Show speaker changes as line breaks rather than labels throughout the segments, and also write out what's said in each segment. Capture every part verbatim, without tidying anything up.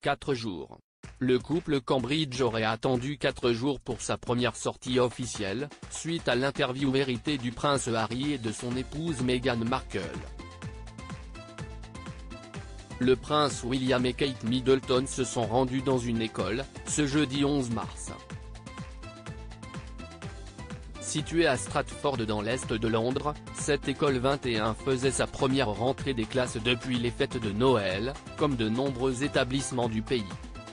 quatre jours. Le couple Cambridge aurait attendu quatre jours pour sa première sortie officielle, suite à l'interview héritée du prince Harry et de son épouse Meghan Markle. Le prince William et Kate Middleton se sont rendus dans une école, ce jeudi onze mars. Située à Stratford dans l'est de Londres, cette école vingt et un faisait sa première rentrée des classes depuis les fêtes de Noël, comme de nombreux établissements du pays.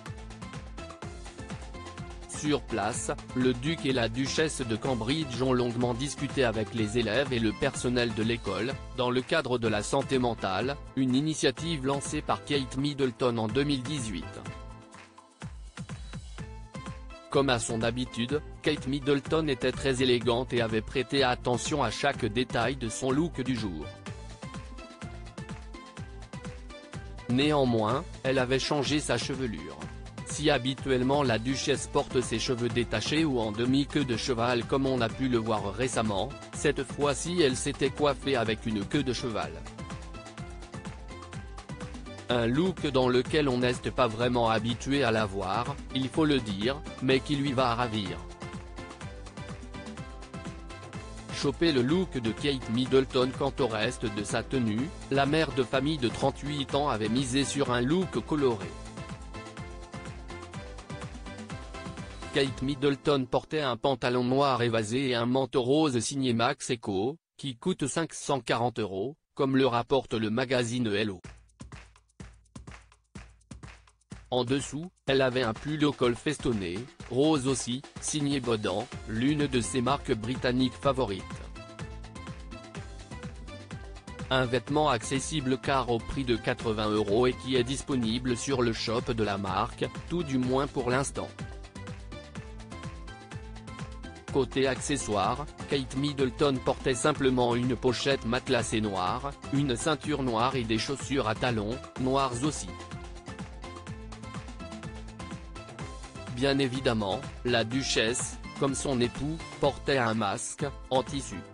Sur place, le duc et la duchesse de Cambridge ont longuement discuté avec les élèves et le personnel de l'école, dans le cadre de la santé mentale, une initiative lancée par Kate Middleton en deux mille dix-huit. Comme à son habitude, Kate Middleton était très élégante et avait prêté attention à chaque détail de son look du jour. Néanmoins, elle avait changé sa chevelure. Si habituellement la duchesse porte ses cheveux détachés ou en demi-queue de cheval comme on a pu le voir récemment, cette fois-ci elle s'était coiffée avec une queue de cheval. Un look dans lequel on n'est pas vraiment habitué à la voir, il faut le dire, mais qui lui va ravir. Choper le look de Kate Middleton. Quant au reste de sa tenue, la mère de famille de trente-huit ans avait misé sur un look coloré. Kate Middleton portait un pantalon noir évasé et un manteau rose signé Max Echo, qui coûte cinq cent quarante euros, comme le rapporte le magazine Hello. En dessous, elle avait un pull au col festonné, rose aussi, signé Bodan, l'une de ses marques britanniques favorites. Un vêtement accessible car au prix de quatre-vingts euros et qui est disponible sur le shop de la marque, tout du moins pour l'instant. Côté accessoires, Kate Middleton portait simplement une pochette matelassée noire, une ceinture noire et des chaussures à talons, noires aussi. Bien évidemment, la duchesse, comme son époux, portait un masque, en tissu.